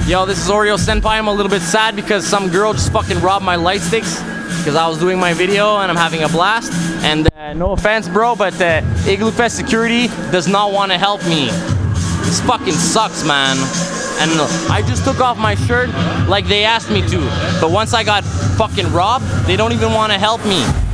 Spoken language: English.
Yo, this is Oreo Senpai. I'm a little bit sad because some girl just fucking robbed my light sticks because I was doing my video and I'm having a blast. And no offense, bro, but IglooFest security does not want to help me. This fucking sucks, man. And I just took off my shirt like they asked me to. But once I got fucking robbed, they don't even want to help me.